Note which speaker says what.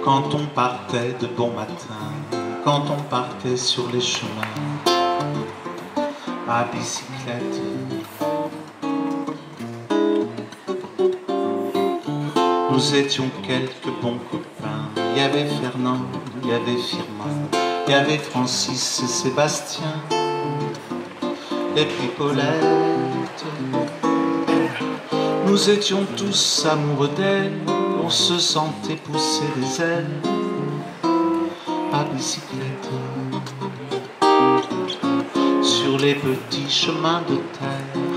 Speaker 1: Quand on partait de bon matin, quand on partait sur les chemins à bicyclette, nous étions quelques bons copains. Il y avait Fernand, il y avait Firmin, il y avait Francis et Sébastien, et puis Paulette. Nous étions tous amoureux d'elle, on se sentait pousser des ailes à bicyclette sur les petits chemins de terre.